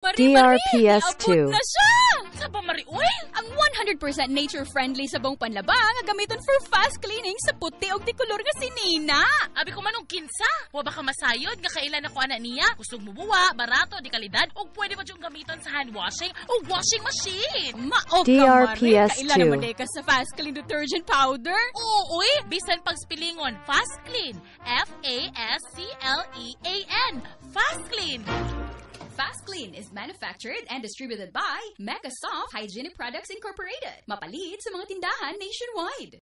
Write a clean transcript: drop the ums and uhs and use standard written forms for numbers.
DRPS 2. na siya! Sa ba, Mari? Uy! Ang 100% nature-friendly sabong panlaba nga gamiton for fast cleaning sa puti og tikulor nga sinina. Abi ko manong kinsa. Wa ba ka masayod nga kailan ako ana niya? Kusog mo buwa, barato, di kalidad, o pwede pa siyang gamiton sa hand washing o washing machine. Mao ka, DRPS Mare. Kailan 2. naman ka sa fast clean detergent powder? Oo, uy! Bisan pag spilingon, Fasclean. Fasclean. Fasclean. Fasclean is manufactured and distributed by Mega Soft Hygienic Products Incorporated. Mapalit sa mga tindahan nationwide.